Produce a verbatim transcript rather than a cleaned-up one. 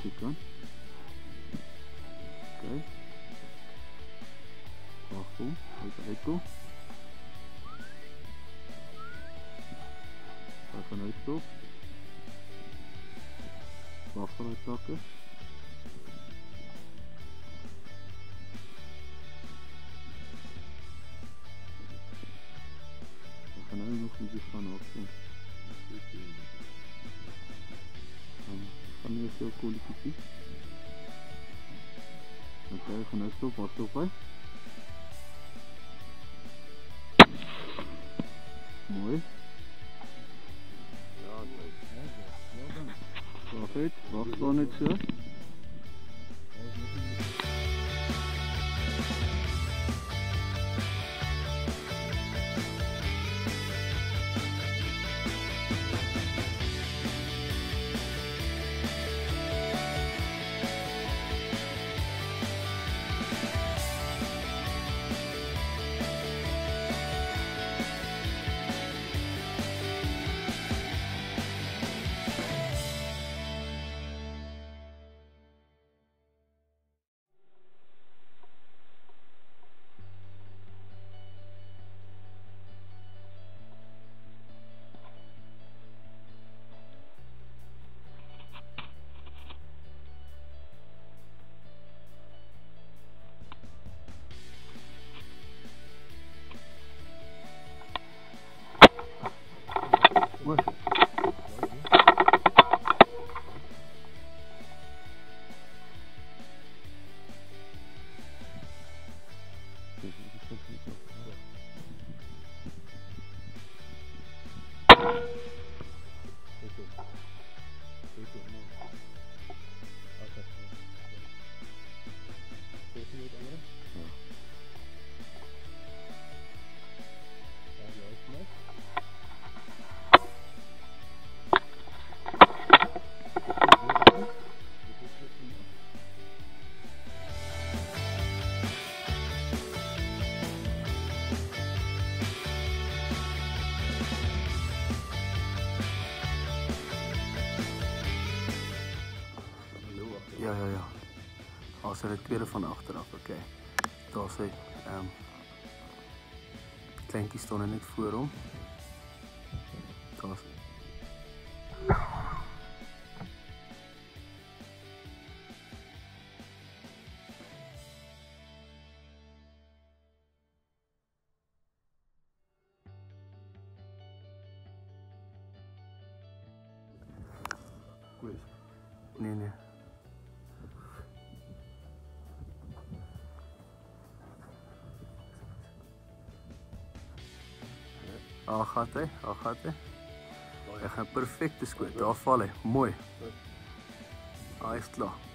die kant. Oké. Wacht om, even uitkom. Ga van uitstop. Wacht van uittakken. We gaan nu nog iets van opzien. Dan gaan we veel kooltjes. Oké, we gaan uitstop, wacht op hè. Mooi. Ja, leuk. Wacht uit, wacht dan net zo. Ja, ja, ja. Als er de tweede van achteraf, oké. Okay. Daar is hy. Um, kleintjie staan er net voor hom. Daar is hy. Nee, nee. Al gaat hy, al gaat hy. Hy gaan perfecte skoot, daar val hy, mooi. Hy is klaar.